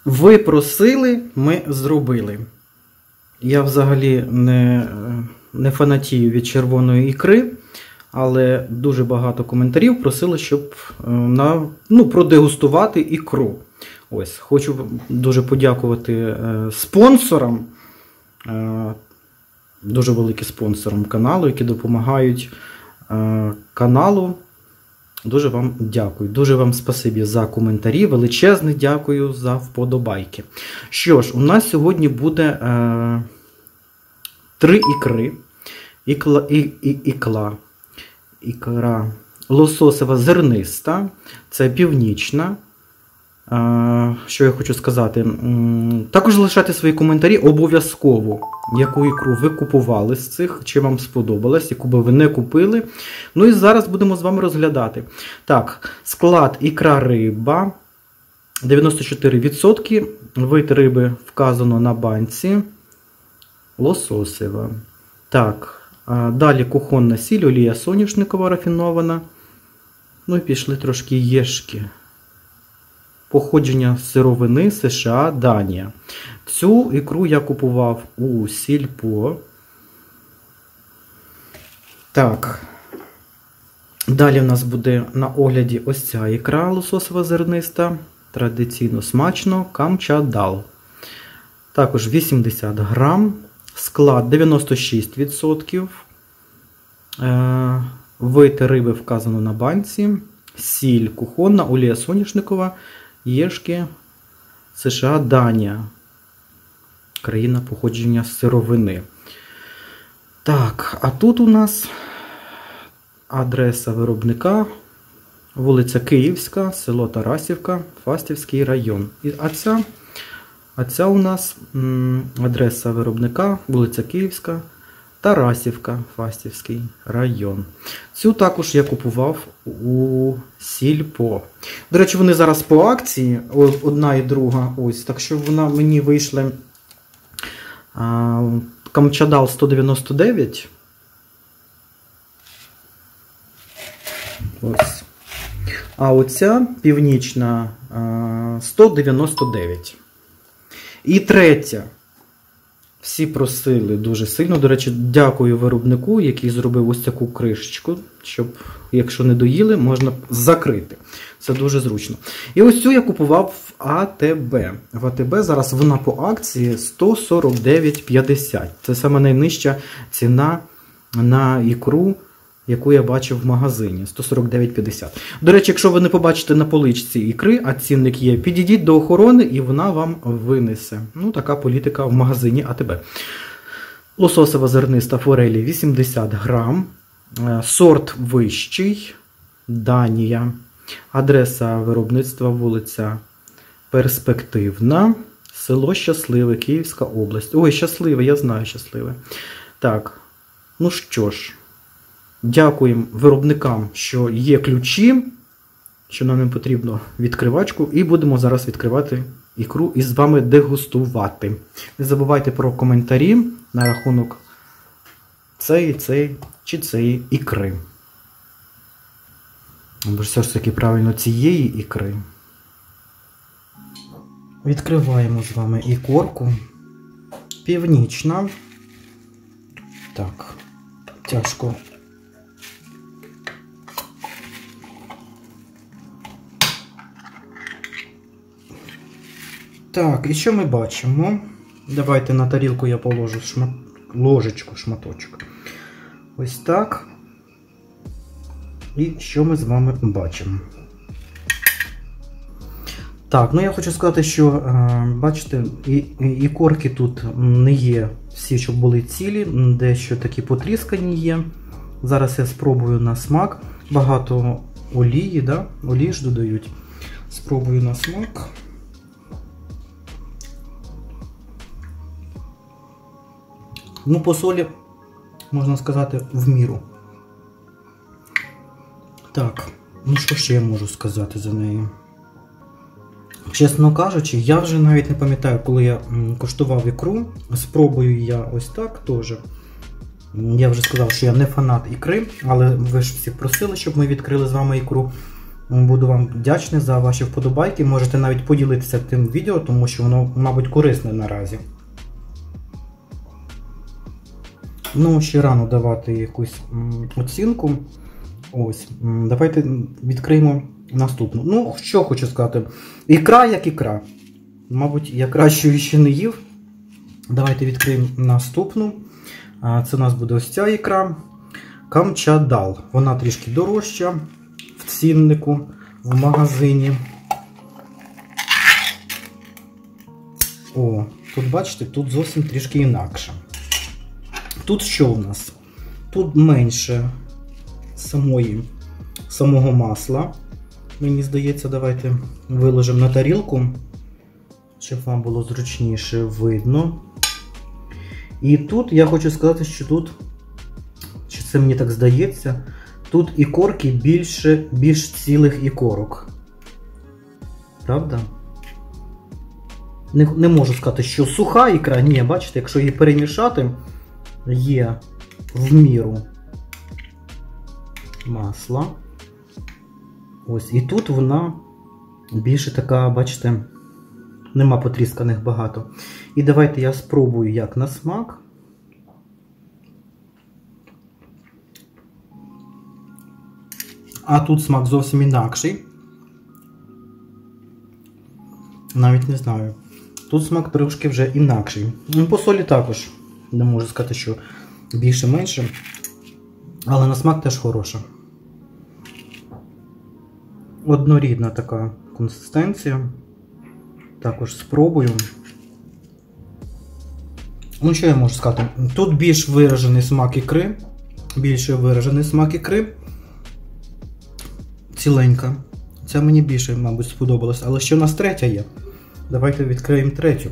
Ви просили, ми зробили. Я взагалі не фанатію від червоної ікри, але дуже багато коментарів просили, щоб продегустувати ікру. Ось, хочу дуже подякувати спонсорам, дуже великим спонсорам каналу, які допомагають каналу. Дуже вам дякую. Дуже вам спасибі за коментарі. Величезне дякую за вподобайки. Що ж, у нас сьогодні буде 3 ікри. Ікра лососева зерниста. Це північна. Що я хочу сказати? Також залишайте свої коментарі обов'язково, яку ікру ви купували з цих, чи вам сподобалось, яку би ви не купили. Ну і зараз будемо з вами розглядати. Так, склад ікра риба, 94%, вид риби вказано на банці, лососева. Так, далі кухонна сіль, олія соняшникова рафінована. Ну і пішли трошки єшки. Походження сировини США, Данія. Цю ікру я купував у Сільпо. Так. Далі в нас буде на огляді ось ця ікра лососова зерниста. Традиційно смачно. Камчадал. Також 80 грам. Склад 96%. Вид риби вказано на банці. Сіль кухонна, олія соняшникова. Єшки, США, Данія. Країна походження сировини. Так, а тут у нас адреса виробника, вулиця Київська, село Тарасівка, Фастівський район. А ця у нас адреса виробника, вулиця Київська, Тарасівка, Фастівський район. Цю також я купував у Сільпо. До речі, вони зараз по акції, одна і друга. Ось, так що вона мені вийшла Камчадал 199. Ось. А оця північна 199. І третя. Всі просили дуже сильно. До речі, дякую виробнику, який зробив ось таку кришечку, щоб, якщо не доїли, можна закрити. Це дуже зручно. І ось цю я купував в АТБ. В АТБ зараз вона по акції 149,50. Це саме найнижча ціна на ікру, яку я бачив в магазині. 149,50. До речі, якщо ви не побачите на поличці ікри, а цінник є, підійдіть до охорони і вона вам винесе. Ну, така політика в магазині АТБ. Лососева зерниста форелі 80 грам. Сорт вищий. Данія. Адреса виробництва вулиця Перспективна. Село Щасливе, Київська область. Ой, Щасливе, я знаю Щасливе. Так, ну що ж. Дякуємо виробникам, що є ключі, що нам не потрібно відкривачку. І будемо зараз відкривати ікру і з вами дегустувати. Не забувайте про коментарі на рахунок цієї ікри. Або все ж таки правильно цієї ікри. Відкриваємо з вами ікорку. Північна. Так, тяжко. Так, і що ми бачимо? Давайте на тарілку я положу ложечку, шматочок. Ось так. І що ми з вами бачимо? Так, ну я хочу сказати, що, бачите, ікорки тут не є всі, щоб були цілі, дещо такі потріскані є. Зараз я спробую на смак. Багато олії, да? Олії ж додають. Спробую на смак. Ну, по солі, можна сказати, в міру. Так, ну що ще я можу сказати за неї? Чесно кажучи, я вже навіть не пам'ятаю, коли я куштував ікру. Спробую я ось так теж. Я вже сказав, що я не фанат ікри, але ви ж всі просили, щоб ми відкрили з вами ікру. Буду вам вдячний за ваші вподобайки. Можете навіть поділитися тим відео, тому що воно, мабуть, корисне наразі. Ну, ще рано давати якусь оцінку. Ось, давайте відкриємо наступну. Ну, що хочу сказати. Ікра як ікра. Мабуть, я кращої ще не їв. Давайте відкриємо наступну. Це у нас буде ось ця ікра. Камчадал. Вона трішки дорожча в ціннику, в магазині. О, тут бачите, тут зовсім трішки інакше. Тут що у нас? Тут менше самого масла. Мені здається, давайте виложимо на тарілку, щоб вам було зручніше видно. І тут я хочу сказати, що тут, чи це мені так здається, тут ікорки більш цілих ікорок. Правда? Не можу сказати, що суха ікра. Ні, бачите, якщо її перемішати, є в міру масла. Ось, і тут вона більше така, бачите, нема потрісканих багато. І давайте я спробую як на смак. А тут смак зовсім інакший. Навіть не знаю. Тут смак трошки вже інакший. По солі також не можу сказати, що більше-менше. Але на смак теж хороша. Однорідна така консистенція. Також спробую. Ну, що я можу сказати? Тут більш виражений смак ікри. Більше виражений смак ікри. Ціленька. Ця мені більше, мабуть, сподобалась. Але ще у нас третя є. Давайте відкриємо третю.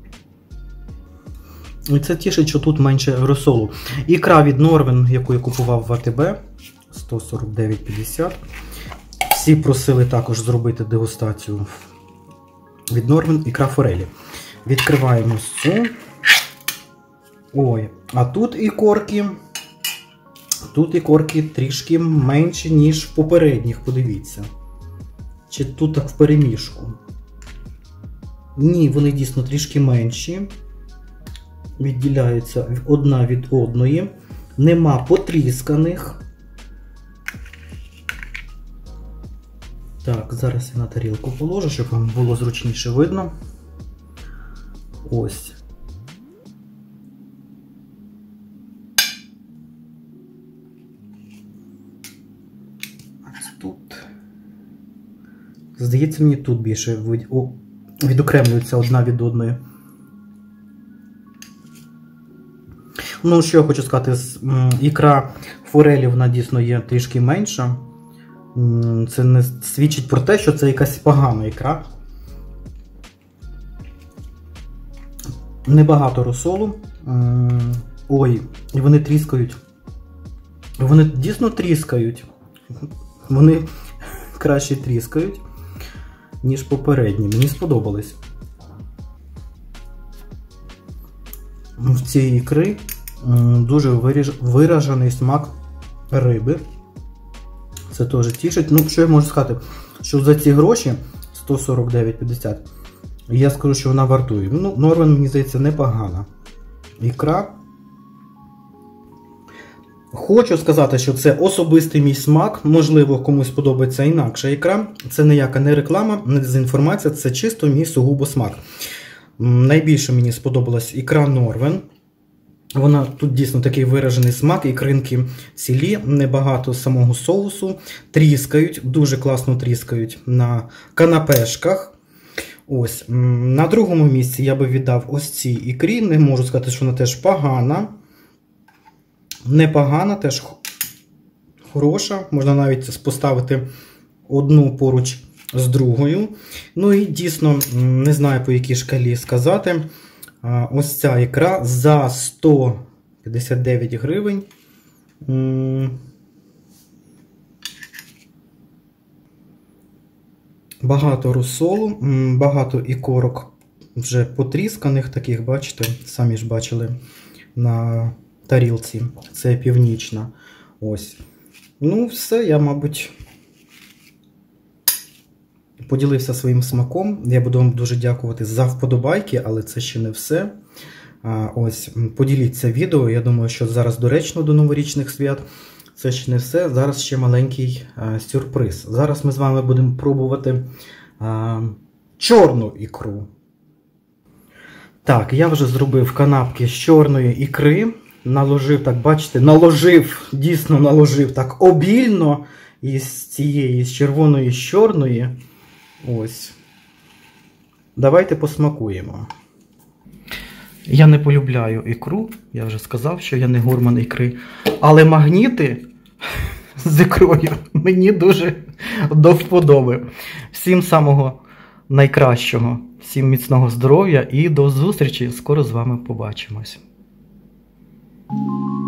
І це тішить, що тут менше розсолу. Ікра від Норвен, яку я купував в АТБ. 149,50. Всі просили також зробити дегустацію від Норвен. Ікра форелі. Відкриваємо цю. Ой, а тут ікорки. Тут ікорки трішки менші, ніж в попередніх, подивіться. Чи тут так в перемішку? Ні, вони дійсно трішки менші. Відділяються одна від одної. Нема потрісканих. Так, зараз я на тарілку положу, щоб вам було зручніше видно. Ось. Тут. Здається, мені тут більше відокремлюється одна від одної. Ну, що я хочу сказати, ікра форелі, вона дійсно є трішки менша. Це не свідчить про те, що це якась погана ікра. Небагато розсолу. Ой, і вони тріскають. Вони дійсно тріскають. Вони краще тріскають, ніж попередні. Мені сподобались. В цій ікри дуже виражений смак риби. Це теж тішить. Ну, що я можу сказати? Що за ці гроші 149,50, я скажу, що вона вартує. Ну, Норвен, мені здається, непогана ікра. Хочу сказати, що це особистий мій смак. Можливо, комусь подобається інакша ікра. Це ніяка не реклама, не дезінформація, це чисто мій сугубо смак. Найбільше мені сподобалась ікра Норвен. Вона тут дійсно такий виражений смак, ікринки цілі, небагато самого соусу. Тріскають, дуже класно тріскають на канапешках. Ось. На другому місці я би віддав ось цій ікрі. Не можу сказати, що вона теж погана. Непогана, теж хороша. Можна навіть поставити одну поруч з другою. Ну і дійсно, не знаю по якій шкалі сказати. Ось ця ікра за 159 гривень. Багато розсолу, багато ікорок вже потрісканих, таких, бачите, самі ж бачили на тарілці. Це північна. Ось. Ну, все, я, мабуть, поділився своїм смаком. Я буду вам дуже дякувати за вподобайки, але це ще не все. Ось, поділіться відео. Я думаю, що зараз доречно до новорічних свят. Це ще не все. Зараз ще маленький сюрприз. Зараз ми з вами будемо пробувати чорну ікру. Так, я вже зробив канапки з чорної ікри. Наложив, так бачите, дійсно наложив так обільно із цієї, з червоної, з чорної. Ось. Давайте посмакуємо. Я не полюбляю ікру, я вже сказав, що я не гурман ікри. Але магніти з ікрою мені дуже до вподоби. Всім самого найкращого, всім міцного здоров'я і до зустрічі. Скоро з вами побачимось.